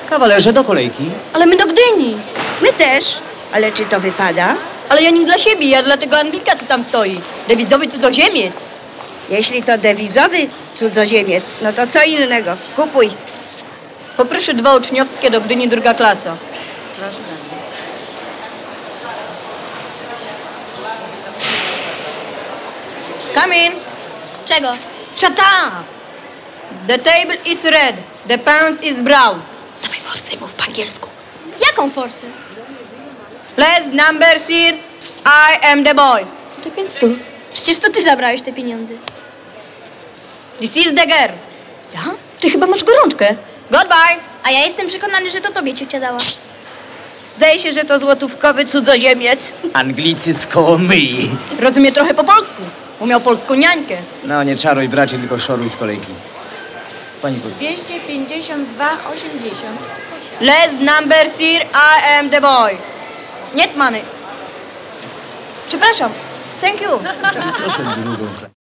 Kawalerze, do kolejki. Ale my do Gdyni. My też. Ale czy to wypada? Ale ja nie dla siebie, ja dla tego Anglika, co tam stoi. Dewizowy cudzoziemiec. Jeśli to dewizowy cudzoziemiec, no to co innego. Kupuj. Poproszę 2 uczniowskie do Gdyni, 2. klasa. Proszę bardzo. Come in. Czego? Shut up! The table is red, the pants is brown. Dawaj forsy, mów po angielsku. Jaką forsę? Less numbers here, I am the boy. To 500. Przecież to ty zabrałeś te pieniądze. This is the girl. Ja? Ty chyba masz gorączkę. Goodbye. A ja jestem przekonany, że to tobie ciocia dała. Zdaje się, że to złotówkowy cudzoziemiec. Anglicy z Kołomyi. Rozumie trochę po polsku. Umiał polską niańkę. No nie czaruj, bracie, tylko szoruj z kolejki. Pani powie. 252,80. Less numbers here, I am the boy. Niet money. Przepraszam. Thank you. Proszę drugą.